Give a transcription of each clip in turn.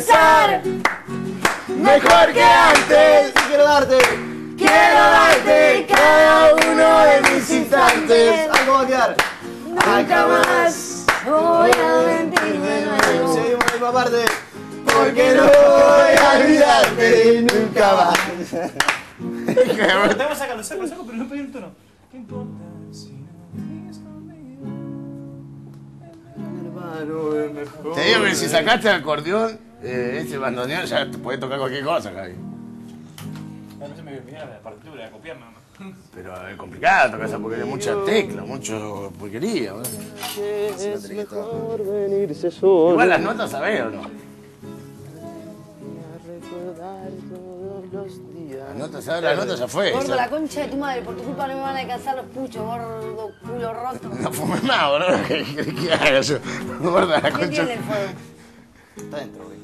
empezar mejor que antes. Quiero darte cada uno de mis instantes. Algo va a quedar. Nunca más voy a mentirme de nuevo. Seguimos la misma parte. Porque no voy a olvidarte nunca más. Te voy a sacarlo, pero no pedí un tono. ¿Qué importa si no vienes conmigo? Hermano, es mejor. Te digo que si sacaste el acordeón, ese bandoneón ya te puede tocar cualquier cosa, Javi. A veces me olvidaba la partitura, de copiar nada más. Pero es complicado tocar esa porquería, mucha tecla, mucho porquería. ¿No? Es mejor venirse solo. Igual las notas sabés o no. Recordar todos los días. La nota ya fue. Gordo, ya. la concha de tu madre, por tu culpa no me van a alcanzar los puchos, gordo, culo roto. No fumes más, boludo. ¿Qué haga yo? Guarda la ¿Quién concha. tiene el fuego? Está dentro, güey.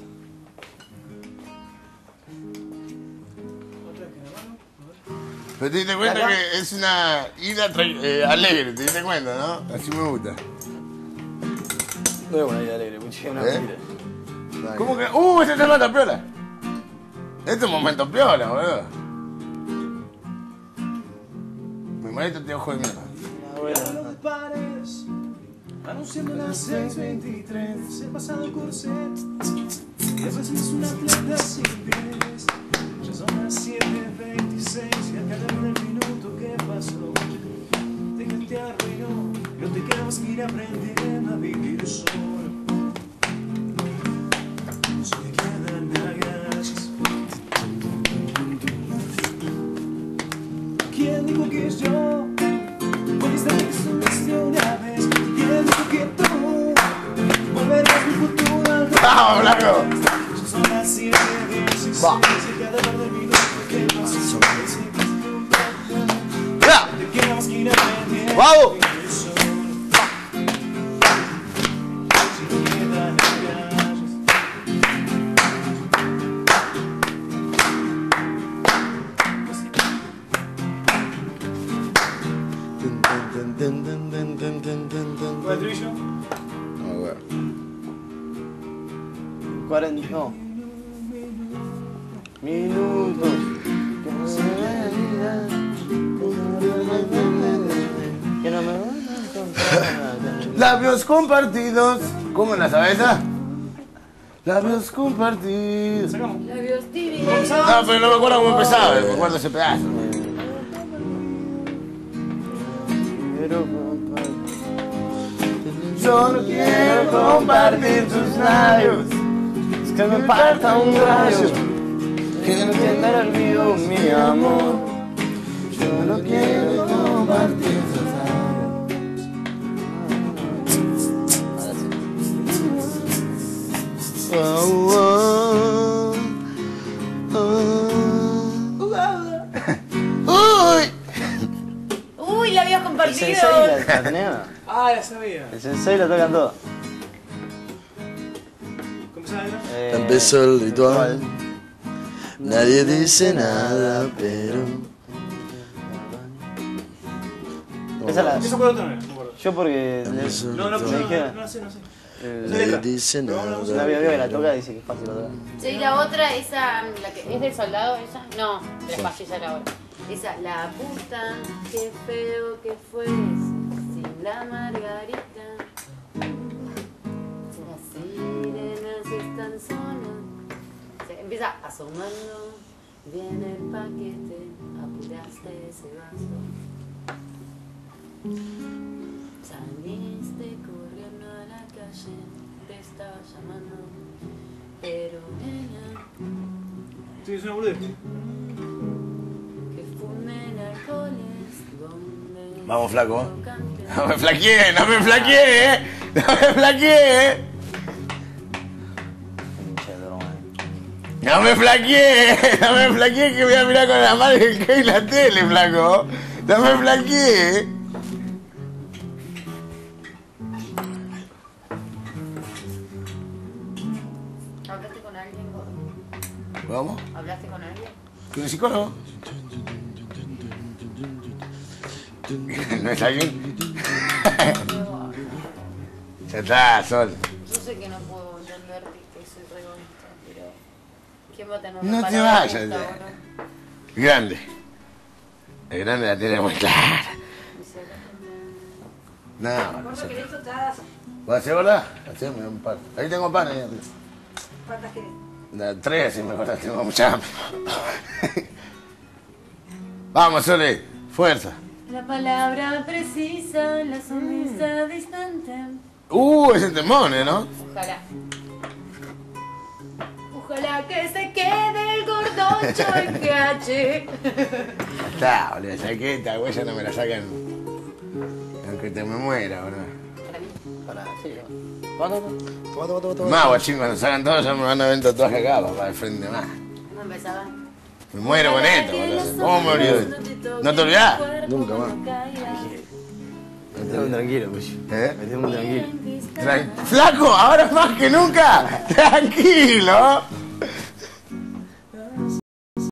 Pero te diste cuenta que es una ida alegre, te diste cuenta, ¿no? Así me gusta. No es una idea alegre, muchacho, no ¿Eh? mentira. ¿Cómo que? Este tema está piola. Este es un momento piola, boludo. Mi manito te ojo de mierda. Hablo de pares, anunciando las 6:23. He pasado el corset, y a veces es un atleta sin pies. Ya son las 7:26 y acá termina el minuto que pasó. Te te arruinó, no te quedas que ir aprendiendo a vivir solo. Solo quedan agallas. ¿Quién dijo que es yo? Porque esta vez subiste una vez. ¿Quién dijo que tú volverás mi futuro al revés? ¡Vamos, Blanco! Ya son las 7:16 y cada par de minutos que pasó. ¡Ya! Te quedas que ir aprendiendo. ¡Vamos! ¿Cuál estribillo? No, bueno. 40, no. Minutos. Que no me van a encontrar. Labios compartidos. ¿Cómo en la cabeza? Labios compartidos. Sacamos. Labios tibios. No, pero no me acuerdo cómo empezaba, me acuerdo ese pedazo. Quiero compartir. Yo no quiero compartir tus labios. Es que me falta un rayo. Que no entienda el olvido, mi amor. Yo no quiero compartir tus labios. Oh, oh, oh. Uy. Uy, labios El compartidos. sensei la tenía. Ah, ya sabía. El sensei lo tocan todo. ¿Cómo se llama? Empezó el ritual. Nadie dice nada, pero. Esa la. ¿Eso cuál otro no es? No me acuerdo. Yo porque No, no, me no, dijeron. no sé. Nadie dice Una nada. amiga que la toca dice que es fácil tocar. Sí, la otra, esa, la que es del soldado, esa. No, de la pastilla la otra. Esa, la puta, qué feo que fue sin la margarita. Las sirenas están solas. Se empieza asomando, viene el paquete, apuraste ese vaso. Saliste corriendo a la calle, te estaba llamando, pero nena, Sí, es una boludez. que fumen alcoholes donde... Vamos, flaco. no canten. No me flaqueé, no me flaqueé, no me flaqueé. No me flaqueé que voy a mirar con la madre que hay en la tele, flaco. No me flaqueé. ¿Hablaste con alguien, gordo? ¿Vamos? ¿Hablaste con alguien? ¿Con el psicólogo? ¿No es alguien? Ya está, Sol. Yo sé que no puedo entenderte, que soy re egoísta, pero ¿quién va a tener No te reparado vayas, esto, ya. boludo? Grande. El grande la tiene muy clara. Dice, No, Gordo, ¿querés tostadas? ¿vas a hacer verdad? Haceme un par. Ahí tengo pan ahí arriba. ¿Cuántas querés? 3, si me acuerdas, tengo mucha hambre. Vamos, Sole, fuerza. la palabra precisa, la sonrisa distante. Ese temone, ¿no? Ojalá. Ojalá que se quede el gordocho en GH. Está, boludo, ¿sabes qué? Esta huella no me la sacan. Aunque te me muera, boludo. Para mí. Pará, sí. Toma. Más, guachín, cuando salgan todos ya me van a ver un tatuaje acá, papá, de frente más. ¿Cómo empezaba? Me muero con esto, boludo. ¿Cómo me olvido de esto? ¿No te olvidás? Nunca más. Meteme tranquilo, pues. ¿Eh? Meteme tranquilo. Flaco, ahora más que nunca, tranquilo.